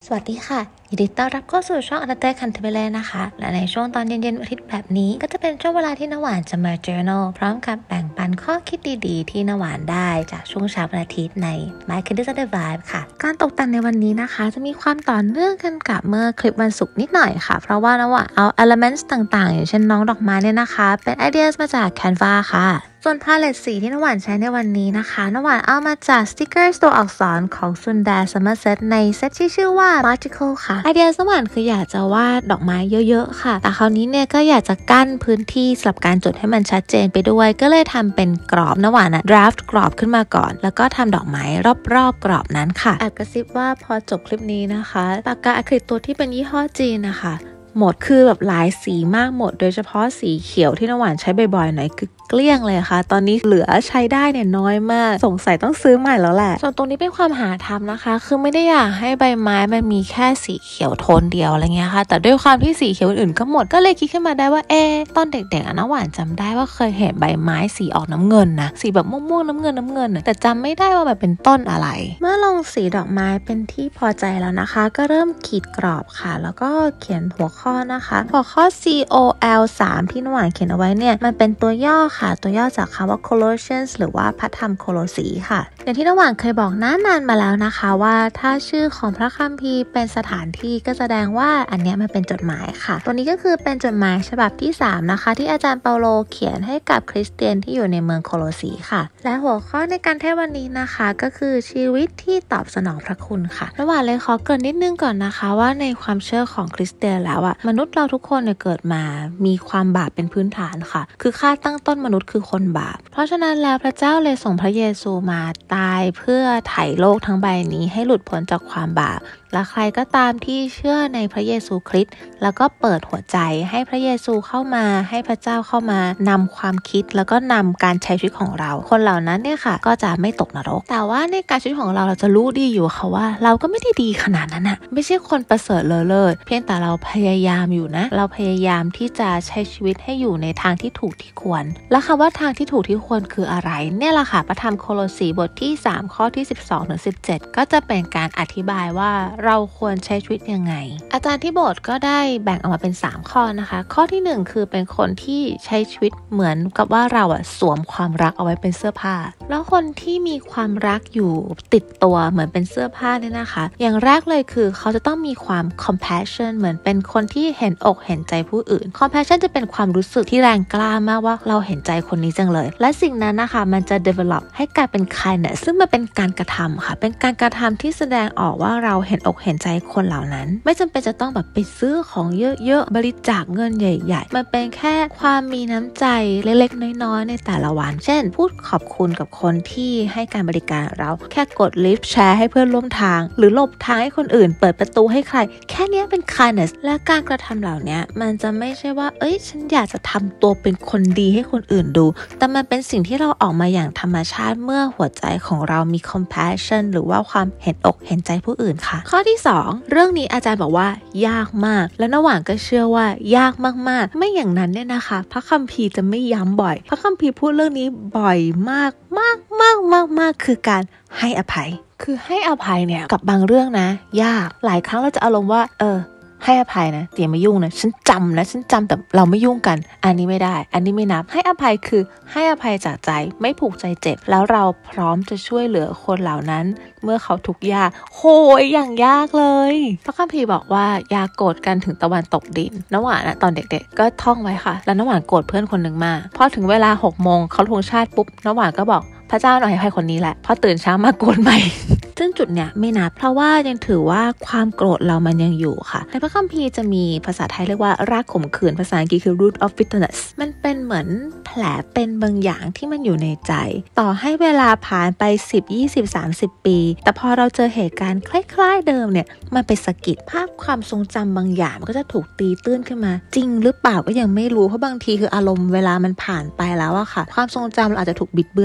สวัสดีค่ะยินดีต้อนรับเข้าสู่ช่องอันเตอร์คันเทเบเลนะคะและในช่วงตอนเย็นๆอาทิตย์แบบนี้ก็จะเป็นช่วงเวลาที่น้ำหวานจะมา journal พร้อมกับแบ่งปันข้อคิดดีๆที่น้ำหวานได้จากช่วงเช้าวันอาทิตย์ใน My Kindle Sunday Vibe ค่ะการตกแต่งในวันนี้นะคะจะมีความต่อเนื่องกันกับเมื่อคลิปวันศุกร์นิดหน่อยค่ะเพราะว่าน้ำหวานเอา elements ต่างๆอย่างเช่นน้องดอกไม้เนี่ยนะคะเป็นไอเดียมาจาก Canva ค่ะส่วนพาเลตสีที่น้ำหวานใช้ในวันนี้นะคะน้ำหวานเอามาจากสติกเกอร์ตัวอักษรของซุนแดซัมเมอร์เซตในเซตที่ชื่อว่า Magical ค่ะไอเดียน้ำหวานคืออยากจะวาดดอกไม้เยอะๆค่ะแต่คราวนี้เนี่ยก็อยากจะกั้นพื้นที่สำหรับการจดให้มันชัดเจนไปด้วยก็เลยทำเป็นกรอบน้ำหวานดราฟต์กรอบขึ้นมาก่อนแล้วก็ทำดอกไม้รอบๆกรอบนั้นค่ะแอบกระซิบว่าพอจบคลิปนี้นะคะปากกาอะคริลิกตัวที่เป็นยี่ห้อจีนนะคะหมดคือแบบหลายสีมากหมดโดยเฉพาะสีเขียวที่น้ำหวานใช้บ่อยๆหน่อยคือเกลี้ยงเลยค่ะตอนนี้เหลือใช้ได้เนี่ยน้อยมากสงสัยต้องซื้อใหม่แล้วแหละส่วนตรงนี้เป็นความหาทำนะคะคือไม่ได้อยากให้ใบไม้มันมีแค่สีเขียวโทนเดียวอะไรเงี้ยค่ะแต่ด้วยความที่สีเขียวอื่นก็หมดก็เลยคิดขึ้นมาได้ว่าตอนเด็กๆน้ำหวานจำได้ว่าเคยเห็นใบไม้สีออกน้ำเงินนะสีแบบม่วงๆน้ำเงินแต่จำไม่ได้ว่าแบบเป็นต้นอะไรเมื่อลงสีดอกไม้เป็นที่พอใจแล้วนะคะก็เริ่มขีดกรอบค่ะแล้วก็เขียนหัวข้อนะคะหัวข้อ COL 3ที่น้ำหวานเขียนเอาไว้เนี่ยมันเป็นตัวย่อค่ะตัวย่อจากคำว่า Colossians หรือว่าพระธรรมโคโลสีค่ะอย่างที่น้ำหวานเคยบอกนานมาแล้วนะคะว่าถ้าชื่อของพระคัมภีร์เป็นสถานที่ก็แสดงว่าอันเนี้ยมันเป็นจดหมายค่ะตัวนี้ก็คือเป็นจดหมายฉบับที่3นะคะที่อาจารย์เปาโลเขียนให้กับคริสเตียนที่อยู่ในเมืองโคโลสีค่ะและหัวข้อในการเทศวันนี้นะคะก็คือชีวิตที่ตอบสนองพระคุณค่ะน้ำหวานเลยขอเกริ่นนิดนึงก่อนนะคะว่าในความเชื่อของคริสเตียนแล้วมนุษย์เราทุกคนเนี่ยเกิดมามีความบาปเป็นพื้นฐานค่ะคือค่าตั้งต้นมนุษย์คือคนบาปเพราะฉะนั้นแล้วพระเจ้าเลยส่งพระเยซูมาตายเพื่อไถ่โลกทั้งใบนี้ให้หลุดพ้นจากความบาปและใครก็ตามที่เชื่อในพระเยซูคริสต์แล้วก็เปิดหัวใจให้พระเยซูเข้ามาให้พระเจ้าเข้ามานำความคิดแล้วก็นำการใช้ชีวิตของเราคนเหล่านั้นเนี่ยค่ะก็จะไม่ตกนรกแต่ว่าในการชีวิตของเราจะรู้ดีอยู่ค่ะว่าเราก็ไม่ได้ดีขนาดนั้นนะไม่ใช่คนประเสริฐเลยเพียงแต่เราพยายามอยู่นะเราพยายามที่จะใช้ชีวิตให้อยู่ในทางที่ถูกที่ควรและคำว่าทางที่ถูกที่ควรคืออะไรเนี่ยแหละค่ะพระธรรมโคโลสีบทที่3ข้อที่12ถึง17ก็จะเป็นการอธิบายว่าเราควรใช้ชีวิตยังไงอาจารย์ที่โบสถ์ก็ได้แบ่งออกมาเป็น3ข้อนะคะข้อที่1คือเป็นคนที่ใช้ชีวิตเหมือนกับว่าเราสวมความรักเอาไว้เป็นเสื้อผ้าแล้วคนที่มีความรักอยู่ติดตัวเหมือนเป็นเสื้อผ้าเนี่ยนะคะอย่างแรกเลยคือเขาจะต้องมีความ compassion เหมือนเป็นคนที่เห็นอกเห็นใจผู้อื่น compassion จะเป็นความรู้สึกที่แรงกล้ามากว่าเราเห็นใจคนนี้จังเลยและสิ่งนั้นนะคะมันจะ develop ให้กลายเป็น kindness ซึ่งมันเป็นการกระทำค่ะเป็นการกระทำที่แสดงออกว่าเราเห็นอกเห็นใจคนเหล่านั้นไม่จำเป็นจะต้องแบบไปซื้อของเยอะๆบริจาคเงินใหญ่ๆมันเป็นแค่ความมีน้ำใจเล็กๆน้อยๆในแต่ละวันเช่นพูดขอบคุณกับคนที่ให้การบริการเราแค่กดลิฟต์แชร์ให้เพื่อนร่วมทางหรือหลบทางให้คนอื่นเปิดประตูให้ใครแค่นี้เป็น kindness และการกระทำเหล่านี้มันจะไม่ใช่ว่าฉันอยากจะทำตัวเป็นคนดีให้คนอื่นดูแต่มันเป็นสิ่งที่เราออกมาอย่างธรรมชาติเมื่อหัวใจของเรามี compassion หรือว่าความเห็นอกเห็นใจผู้อื่นค่ะข้อที่2เรื่องนี้อาจารย์บอกว่ายากมากและน้ำหวานก็เชื่อว่ายากมากๆไม่อย่างนั้นเนี่ยนะคะพระคัมภีร์จะไม่ย้ำบ่อยพระคัมภีร์พูดเรื่องนี้บ่อยมากคือการให้อภัยคือให้อภัยเนี่ยกับบางเรื่องนะยากหลายครั้งเราจะอารมณ์ว่าให้อภัยนะอย่ามายุ่งนะฉันจำแต่เราไม่ยุ่งกันอันนี้ไม่ได้อันนี้ไม่นับให้อภัยคือให้อภัยจากใจไม่ผูกใจเจ็บแล้วเราพร้อมจะช่วยเหลือคนเหล่านั้นเมื่อเขาทุกข์ยากโหยอย่างยากเลยพระคัมภีร์บอกว่าอย่าโกรธกันถึงตะวันตกดินน้ำหวานตอนเด็กๆก็ท่องไว้ค่ะแล้วน้ำหวานโกรธเพื่อนคนหนึ่งมากพอถึงเวลา 6 โมงเขาธงชาติปุ๊บน้ำหวานก็บอกพระเจ้าหน่อยให้คนนี้แหละพอตื่นเช้ามาโกรธใหม่ ซึ่งจุดเนี้ยไม่นับเพราะว่ายังถือว่าความโกรธเรามันยังอยู่ค่ะในพระคัมภีร์จะมีภาษาไทยเรียกว่ารากขมขื่นภาษาอังกฤษคือ root of bitterness มันเป็นเหมือนแผลเป็นบางอย่างที่มันอยู่ในใจต่อให้เวลาผ่านไป10 20 30 ปีแต่พอเราเจอเหตุการณ์คล้ายๆเดิมเนี่ยมันไปสะกิดภาพความทรงจำบางอย่างมันก็จะถูกตีตื้นขึ้นมาจริงหรือเปล่าก็ยังไม่รู้เพราะบางทีคืออารมณ์เวลามันผ่านไปแล้วอะค่ะความทรงจำเราอาจจะถูกบิดเบือนก็ได้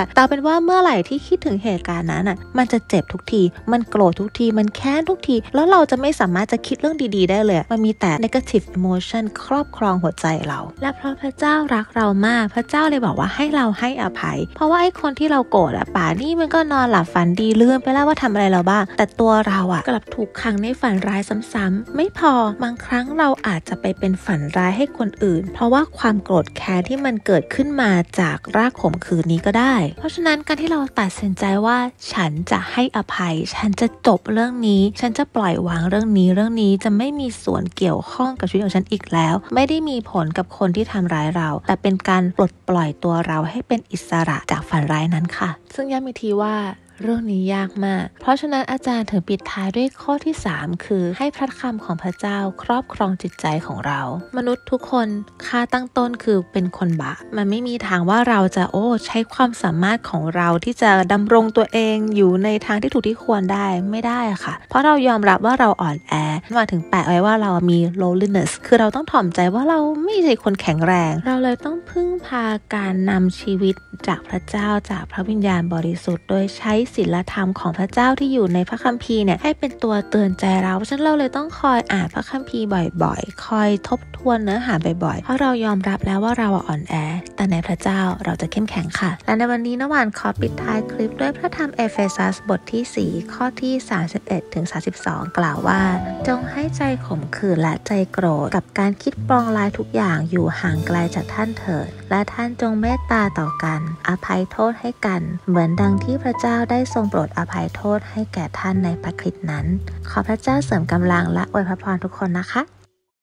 แต่เป็นว่าเมื่อไหร่ที่คิดถึงเหตุการณ์นั้นอ่ะมันจะเจ็บทุกทีมันโกรธทุกทีมันแค้นทุกทีแล้วเราจะไม่สามารถจะคิดเรื่องดีๆได้เลยมันมีแต่ negative emotion ครอบครองหัวใจเราและเพราะพระเจ้ารักเรามากพระเจ้าเลยบอกว่าให้เราให้อภัยเพราะว่าไอ้คนที่เราโกรธป่านี่มันก็นอนหลับฝันดีลืมไปแล้วว่าทำอะไรเราบ้างแต่ตัวเรากลับถูกขังในฝันร้ายซ้ำๆไม่พอบางครั้งเราอาจจะไปเป็นฝันร้ายให้คนอื่นเพราะว่าความโกรธแค้นที่มันเกิดขึ้นมาจากรากขมขื่นนี้ก็ได้เพราะฉะนั้นการที่เราตัดสินใจว่าฉันจะให้อภัยฉันจะจบเรื่องนี้ฉันจะปล่อยวางเรื่องนี้จะไม่มีส่วนเกี่ยวข้องกับชีวิตของฉันอีกแล้วไม่ได้มีผลกับคนที่ทำร้ายเราแต่เป็นการปลดปล่อยตัวเราให้เป็นอิสระจากฝันร้ายนั้นค่ะซึ่งย้ำอีกทีว่าเรื่องนี้ยากมากเพราะฉะนั้นอาจารย์ถึงปิดท้ายด้วยข้อที่3คือให้พระคำของพระเจ้าครอบครองจิตใจของเรามนุษย์ทุกคนค่าตั้งต้นคือเป็นคนบาปมันไม่มีทางว่าเราจะใช้ความสามารถของเราที่จะดำรงตัวเองอยู่ในทางที่ถูกที่ควรได้ไม่ได้ค่ะเพราะเรายอมรับว่าเราอ่อนแอมาถึงแปะไว้ว่าเรามี lowliness คือเราต้องถ่อมใจว่าเราไม่ใช่คนแข็งแรงเราเลยต้องพึ่งพาการนำชีวิตจากพระเจ้าจากพระวิญญาณบริสุทธิ์โดยใช้ศีลธรรมของพระเจ้าที่อยู่ในพระคัมภีร์เนี่ยให้เป็นตัวเตือนใจเราเพราะฉะนั้นเราเลยต้องคอยอ่านพระคัมภีร์บ่อยๆคอยทบทวนเนื้อหาบ่อยๆเพราะเรายอมรับแล้วว่าเราอ่อนแอแต่ในพระเจ้าเราจะเข้มแข็งค่ะและในวันนี้น้ำหวานขอปิดท้ายคลิปด้วยพระธรรมเอเฟซัสบทที่4ข้อที่31ถึง32กล่าวว่าจงให้ใจขมขื่นและใจโกรธกับการคิดปองร้ายทุกอย่างอยู่ห่างไกลจากท่านเถิดและท่านจงเมตตาต่อกันอภัยโทษให้กันเหมือนดังที่พระเจ้าได้ทรงโปรดอภัยโทษให้แก่ท่านในพระคริสต์นั้นขอพระเจ้าเสริมกำลังและอวยพรทุกคนนะคะ